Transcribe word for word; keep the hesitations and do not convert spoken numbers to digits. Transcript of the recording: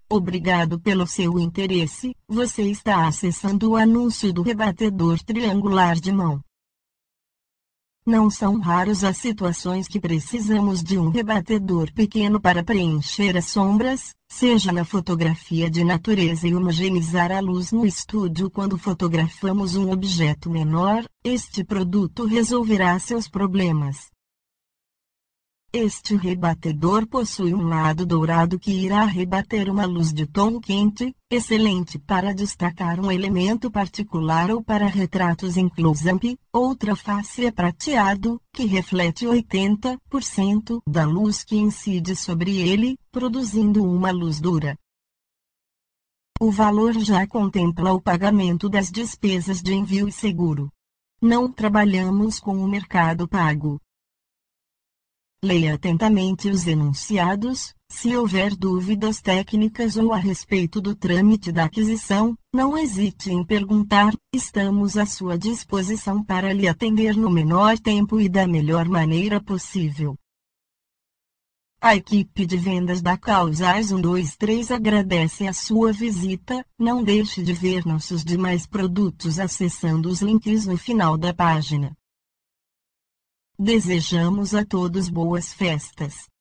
Obrigado pelo seu interesse. Você está acessando o anúncio do rebatedor triangular de mão. Não são raros as situações que precisamos de um rebatedor pequeno para preencher as sombras, seja na fotografia de natureza e homogeneizar a luz no estúdio quando fotografamos um objeto menor. Este produto resolverá seus problemas. Este rebatedor possui um lado dourado que irá rebater uma luz de tom quente, excelente para destacar um elemento particular ou para retratos em close-up. Outra face é prateado, que reflete oitenta por cento da luz que incide sobre ele, produzindo uma luz dura. O valor já contempla o pagamento das despesas de envio e seguro. Não trabalhamos com o mercado pago. Leia atentamente os enunciados. Se houver dúvidas técnicas ou a respeito do trâmite da aquisição, não hesite em perguntar. Estamos à sua disposição para lhe atender no menor tempo e da melhor maneira possível. A equipe de vendas da Causais um dois três agradece a sua visita. Não deixe de ver nossos demais produtos acessando os links no final da página. Desejamos a todos boas festas.